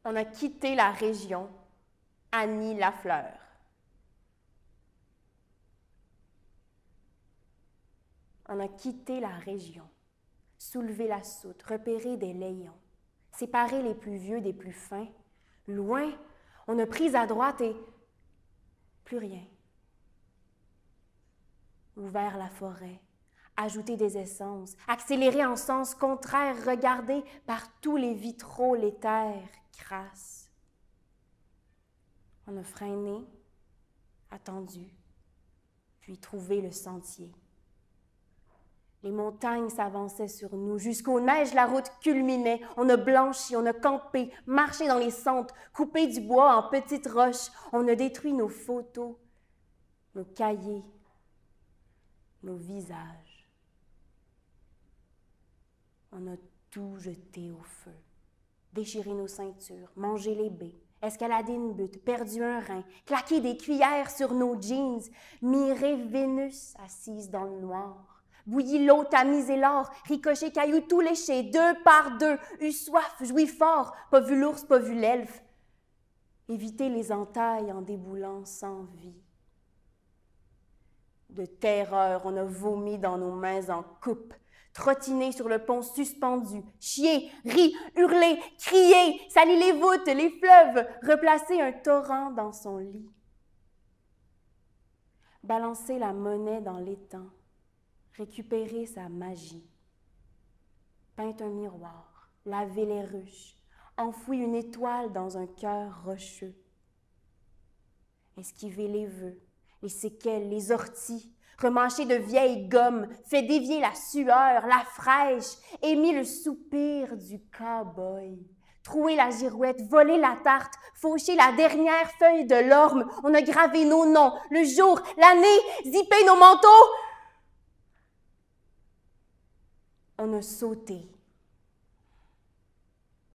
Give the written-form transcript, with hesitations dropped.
On a quitté la région, Annie Lafleur. On a quitté la région, soulevé la soute, repéré des layons, séparé les plus vieux des plus fins. Loin, on a pris à droite et plus rien. Ouvert la forêt, ajouté des essences, accéléré en sens contraire, regardé par tous les vitraux, les terres crasses. On a freiné, attendu, puis trouvé le sentier. Les montagnes s'avançaient sur nous. Jusqu'aux neiges, la route culminait. On a blanchi, on a campé, marché dans les sentes, coupé du bois en petites roches. On a détruit nos photos, nos cahiers, nos visages. On a tout jeté au feu, déchiré nos ceintures, mangé les baies, escaladé une butte, perdu un rein, claqué des cuillères sur nos jeans, miré Vénus assise dans le noir. Bouilli l'eau, tamisé l'or, ricoché cailloux tout léché, 2 par 2, eu soif, joui fort, pas vu l'ours, pas vu l'elfe. Éviter les entailles en déboulant sans vie. De terreur, on a vomi dans nos mains en coupe, trottiné sur le pont suspendu, chié, ri, hurlé, crié, sali les voûtes, les fleuves, replacé un torrent dans son lit. Balancer la monnaie dans l'étang, récupérer sa magie. Peint un miroir, laver les ruches, enfoui une étoile dans un cœur rocheux. Esquiver les vœux, les séquelles, les orties, remâcher de vieilles gommes, fait dévier la sueur, la fraîche, émis le soupir du cow-boy. Trouer la girouette, voler la tarte, faucher la dernière feuille de l'orme. On a gravé nos noms, le jour, l'année, zippé nos manteaux. On a sauté,